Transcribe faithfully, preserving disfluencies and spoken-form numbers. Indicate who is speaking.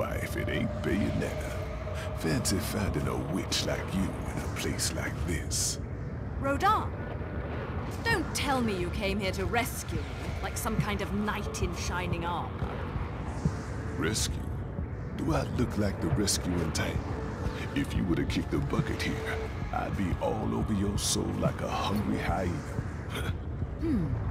Speaker 1: if it ain't Bayonetta. Fancy finding a witch like you in a place like this.
Speaker 2: Rodin, don't tell me you came here to rescue me, like some kind of knight in shining armor.
Speaker 1: Rescue? Do I look like the rescuing type? If you would've kicked the bucket here, I'd be all over your soul like a hungry hyena.
Speaker 2: Hmm.